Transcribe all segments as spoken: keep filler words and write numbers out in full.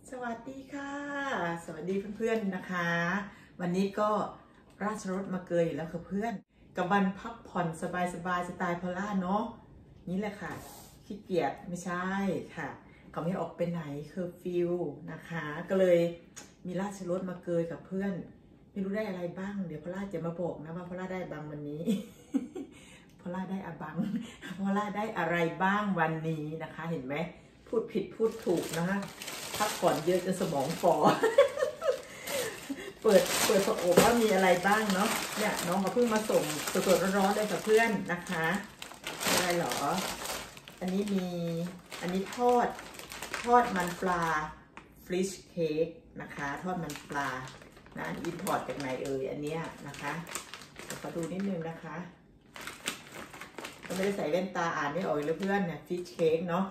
สวัสดีค่ะสวัสดีเพื่อนๆนะคะวันนี้ก็ราชรถมาเกยอยู่แล้วค่ะเพื่อนกับวันพักผ่อนสบายๆ สไตล์พอลล่าเนาะนี่แหละค่ะขี้เกียจไม่ใช่ค่ะเขาไม่ออกไปไหนเคอร์ฟิวนะคะก็เลยมีราชรถมาเกยกับเพื่อนไม่รู้ได้อะไรบ้างเดี๋ยวพอลล่าจะมาบอกนะว่าพอลล่าได้บังวันนี้ พอลล่าได้อะบังพอลล่าได้อะไรบ้างวันนี้นะคะเห็นไหมพูดผิดพูดถูกนะคะพักผ่อนเยอะจนสมองฝ่อ เปิดเปิดประอบว่ามีอะไรบ้างเนาะเนี่ยน้องเขาเพิ่งมาส่งสดๆร้อนๆเลยกับเพื่อนนะคะอะไรหรออันนี้มีอันนี้ทอดทอดมันปลาฟิชเค้กนะคะทอดมันปลานะอินพอร์ตจากไหนเอ่ยอันเนี้ยนะคะขอดูนิดนึงนะคะก็ไม่ได้ใส่แว่นตาอ่านไม่ออกเลยเพื่อนเนี่ยฟิชเค้กเนาะ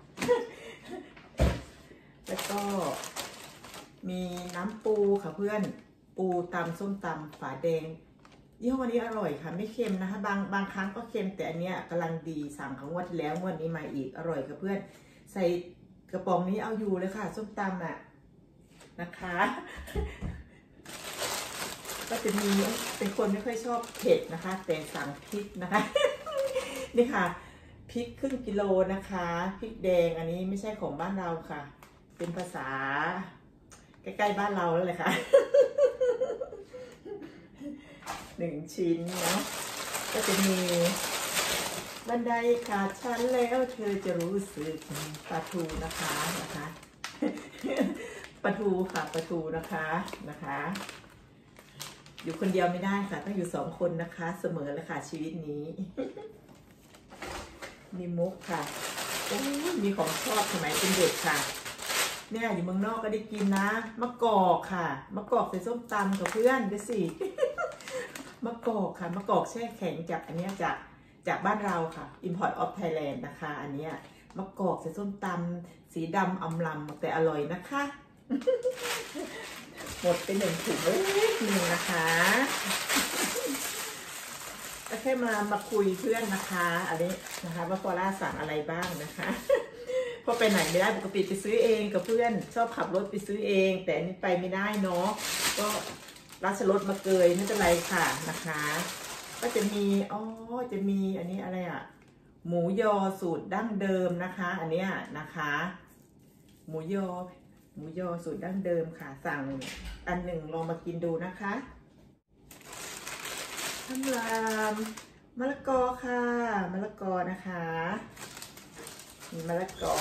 แล้วก็มีน้ำปูค่ะเพื่อนปูตำส้มตำฝาแดงยี่ห้อนี้อร่อยค่ะไม่เค็มนะคะบางบางครั้งก็เค็มแต่อันเนี้ยกำลังดีสั่งของงวดแล้วงวดนี้มาอีกอร่อยค่ะเพื่อนใส่กระป๋องนี้เอาอยู่เลยค่ะส้มตำอ่ะนะคะก็จะมีเป็นคนไม่ค่อยชอบเผ็ดนะคะแต่สั่งพริกนะคะนี่ค่ะพริกครึ่งกิโลนะคะพริกแดงอันนี้ไม่ใช่ของบ้านเราค่ะเป็นภาษาใกล้ๆบ้านเราแล้วเลยค่ะ หนึ่งชิ้นเนาะก็จะมีบันไดขาดชั้นแล้วเธอจะรู้สึกปลาทูนะคะนะคะปลาทูค่ะปลาทูนะคะนะคะอยู่คนเดียวไม่ได้ค่ะต้องอยู่สองคนนะคะเสมอเลยค่ะชีวิตนี้ มีมุกค่ะโอ้มีของชอบสมัยเป็นเด็กค่ะเนี่ยอยู่เมืองนอกก็ได้กินนะมะกอกค่ะมะกอกใส่ส้มตำกับเพื่อนดูสิ มะกอกค่ะมะกอกแช่แข็งจากอันนี้จากจากบ้านเราค่ะ Import of Thailand นะคะอันนี้มะกอกใส่ส้มตำสีดำอำลำแต่อร่อยนะคะ หมดไปหนึ่งถุงเลยหนึ่งนะคะก็แค่มามาคุยเพื่อนนะคะอันนี้นะคะว่าฟอร่าสั่งอะไรบ้างนะคะพอไปไหนไม่ได้ปกติไปซื้อเองกับเพื่อนชอบขับรถไปซื้อเองแต่อันนี้ไปไม่ได้เนาะก็ราชรถมาเกยไม่เป็นไรค่ะนะคะก็จะมีอ๋อจะมีอันนี้อะไรอ่ะหมูยอสูตรดั้งเดิมนะคะอันนี้นะคะหมูยอหมูยอสูตรดั้งเดิมค่ะสั่งอันหนึ่งลองมากินดูนะคะทำลามมะละกอค่ะมะละกอนะคะมีมะละกอ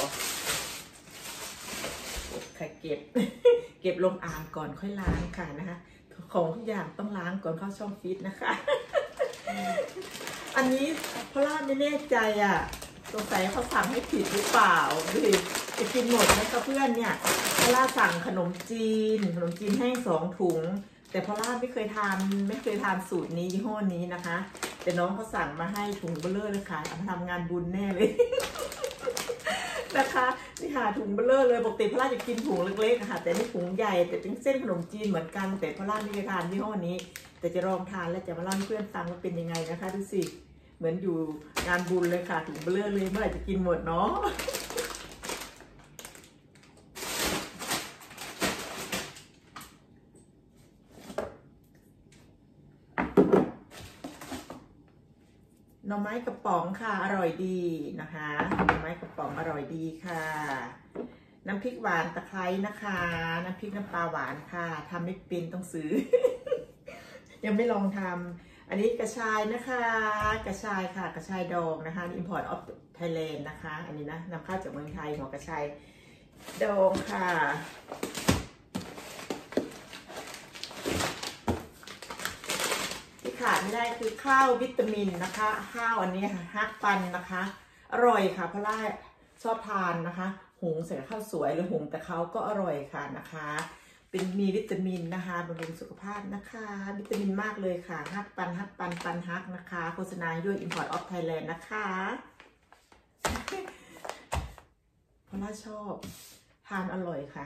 ค่ะเก็บ เก็บลงอ่างก่อนค่อยล้างค่ะนะคะของทุกอย่างต้องล้างก่อนเข้าช่องฟิตนะคะ อันนี้พอล่าไม่แน่ใจอ่ะสงสัยเขาสั่งให้ผิดหรือเปล่าดูดิจะกินหมดไหมคะเพื่อนเนี่ยพอล่าสั่งขนมจีนขนมจีนแห้งสองถุงแต่พอล่าไม่เคยทานไม่เคยทานสูตรนี้ยี่ห้อนี้นะคะแต่น้องเขาสั่งมาให้ถุงเบลเลอร์เลยค่ะเอามาทำงานบุญแน่เลย นะคะนี่ค่ะถุงเบลเลอร์เลยปกติพอล่าจะกินถุงเล็กๆค่ะแต่นี่ถุงใหญ่แต่เป็นเส้นขนมจีนเหมือนกันแต่พอล่าไม่เคยทานยี่ห้อนี้แต่จะลองทานและจะมาเล่าให้เพื่อนฟังว่าเป็นยังไงนะคะดูสิเหมือนอยู่งานบุญเลยค่ะถุงเบลเลอร์เลยเมื่อไหร่จะกินหมดเนาะหน่อไม้กระป๋องค่ะอร่อยดีนะคะหน่อไม้กระป๋องอร่อยดีค่ะน้ำพริกหวานตะไคร้นะคะน้ำพริกน้ำปลาหวานค่ะทำไม่เป็นต้องซื้อ ยังไม่ลองทำอันนี้กระชายนะคะกระชายค่ะกระชายดองนะคะ Import of Thailand นะคะอันนี้นะนำเข้าจากเมืองไทยหัวกระชายดองค่ะที่ขาดไม่ได้คือข้าววิตามินนะคะข้าวอันนี้ค่ะฮักปันนะคะอร่อยค่ะเพราะว่าชอบทานนะคะหุงใส่ข้าวสวยหรือหุงแต่เขาก็อร่อยค่ะนะคะเป็นมีวิตามินนะคะบำรุงสุขภาพนะคะวิตามินมากเลยค่ะฮักปันฮักปันปันฮักนะคะโฆษณาด้วย Import of Thailand นะคะเพราะว่าชอบทานอร่อยค่ะ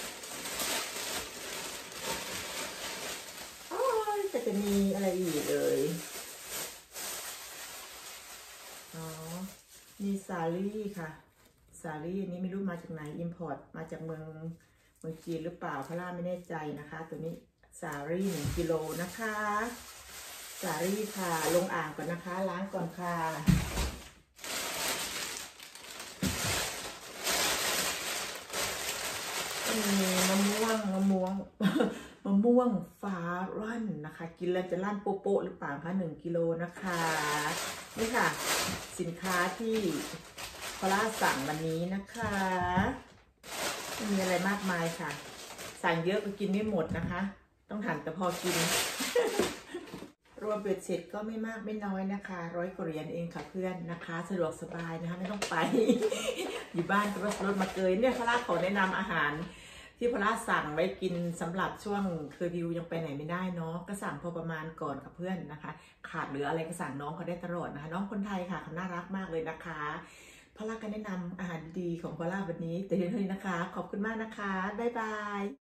ก็จะมีอะไรอีกเลยอ๋อมีสาลี่ค่ะสาลี่นี้ไม่รู้มาจากไหนอิมพอร์ตมาจากเมืองเมืองจีนหรือเปล่าพระล่าไม่แน่ใจนะคะตัวนี้สาลี่หนึ่งกิโลนะคะสาลี่ค่ะลงอ่างก่อนนะคะล้างก่อนค่ะมีมะม่วงมะม่วง มะม่วงฟ้ารั่นนะคะกินแล้วจะรั่นโป๊ะหรือเปล่าคะหนึ่งกิโลนะคะนี่ค่ะสินค้าที่พอล่าสั่งวันนี้นะคะไม่มีอะไรมากมายค่ะสั่งเยอะก็กินไม่หมดนะคะต้องหั่นแต่พอกิน รวมเบ็ดเสร็จก็ไม่มากไม่น้อยนะคะร้อยกว่าเหรียญเองค่ะเพื่อนนะคะสะดวกสบายนะคะไม่ต้องไป อยู่บ้านก็รถมาเกยเนี่ยพอล่าขอแนะนำอาหารที่พอล่าสั่งไว้กินสำหรับช่วงเคอร์ฟิวยังไปไหนไม่ได้เนาะก็สั่งพอประมาณก่อนกับเพื่อนนะคะขาดเหลืออะไรก็สั่งน้องเขาได้ตลอดนะคะน้องคนไทยค่ะเขาน่ารักมากเลยนะคะพอล่าก็แนะนำอาหารดีของพอล่าวันนี้แต่เพียงเท่านี้นะคะขอบคุณมากนะคะบ๊ายบาย